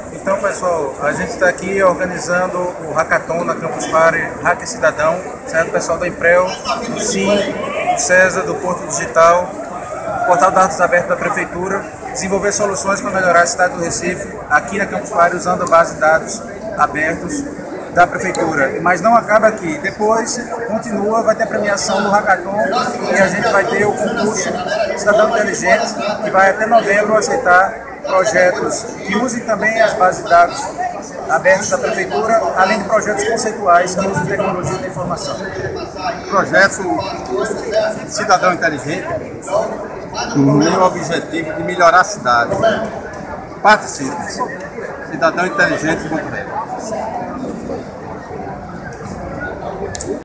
Então, pessoal, a gente está aqui organizando o Hackathon na Campus Party Hacker Cidadão, certo? O pessoal da Emprel, do SIM, do CESA, do Porto Digital, Portal de Dados Aberto da Prefeitura, desenvolver soluções para melhorar a cidade do Recife, aqui na Campus Party, usando a base de dados abertos da Prefeitura. Mas não acaba aqui. Depois, continua, vai ter a premiação do Hackathon e a gente vai ter o concurso Cidadão Inteligente, que vai até novembro aceitar projetos que usem também as bases de dados abertas da Prefeitura, além de projetos conceituais que usem tecnologia da informação. O projeto Cidadão Inteligente tem o objetivo de melhorar a cidade. Participe! Cidadão Inteligente.net